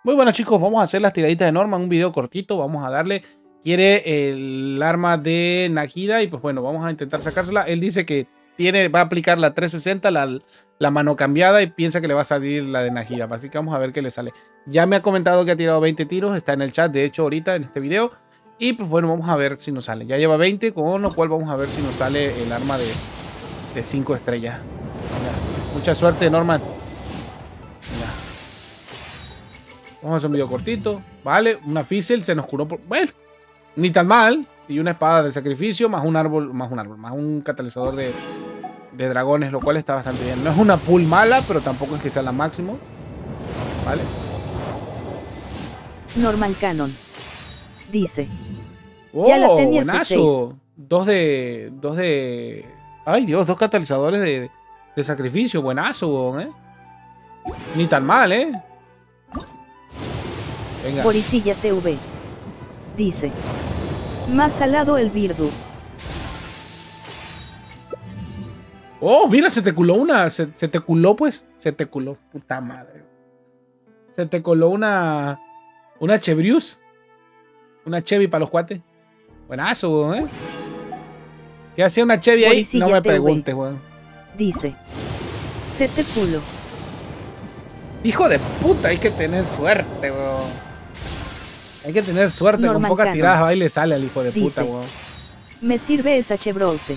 Muy buenas chicos, vamos a hacer las tiraditas de Norman, un video cortito, vamos a darle. Quiere el arma de Nahida y pues bueno, vamos a intentar sacársela. Él dice que va a aplicar la 360, la mano cambiada y piensa que le va a salir la de Nahida. Así que vamos a ver qué le sale. Ya me ha comentado que ha tirado 20 tiros, está en el chat de hecho ahorita en este video. Y pues bueno, vamos a ver si nos sale. Ya lleva 20, con lo cual vamos a ver si nos sale el arma de 5 estrellas. Venga, mucha suerte Norman. Venga. Vamos a hacer un video cortito. Vale, una Fizzle se nos curó por... Bueno, ni tan mal. Y una espada de sacrificio, más un árbol, más un catalizador de dragones, lo cual está bastante bien. No es una pool mala, pero tampoco es que sea la máximo. Vale. Norman Cannon dice: Oh, ya la tenía buenazo. Dos de... Ay Dios, dos catalizadores de sacrificio. Buenazo, Ni tan mal, Venga. Boricilla TV dice: más salado el Virdu. Oh, mira, se te culó una. Se te culó, pues. Se te culó. Puta madre. Se te coló una Chevrius. Una Chevy para los cuates. Buenazo, ¿Qué hacía una Chevy ahí? Boricilla No me TV preguntes, weón. dice: se te culo. Hijo de puta, hay que tener suerte, weón. Hay que tener suerte. Norman Con pocas Cannon tiradas ahí le sale al hijo de dice: puta, weón. me sirve esa Chevrose.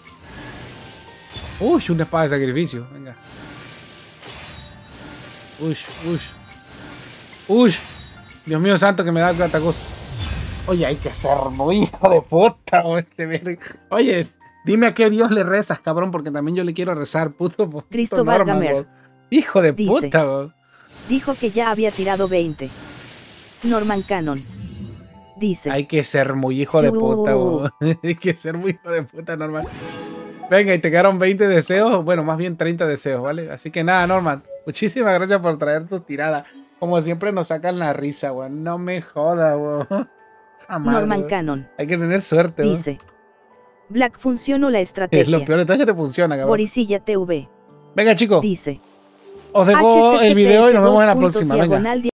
Uy, una espada de sacrificio. Venga. Uy. Dios mío santo que me da tanta cosa. Oye, hay que ser muy hijo de puta, Oye, dime a qué Dios le rezas, cabrón, porque también yo le quiero rezar, puto Cristóbal Norman, Gamer hijo de dice: puta, weón. dijo que ya había tirado 20. Norman Cannon dice: Hay que ser muy hijo de puta, weón. Hay que ser muy hijo de puta, Norman. Venga, y te quedaron 20 deseos, bueno, más bien 30 deseos, ¿vale? Así que nada, Norman, muchísimas gracias por traer tu tirada. Como siempre nos sacan la risa, weón. No me jodas, weón. Norman Cannon hay que tener suerte, dice: Black funcionó la estrategia. Es lo peor de todo, es que te funciona, cabrón. Boricilla TV Venga, chicos. dice: Os dejo el video y nos vemos en la próxima. Venga.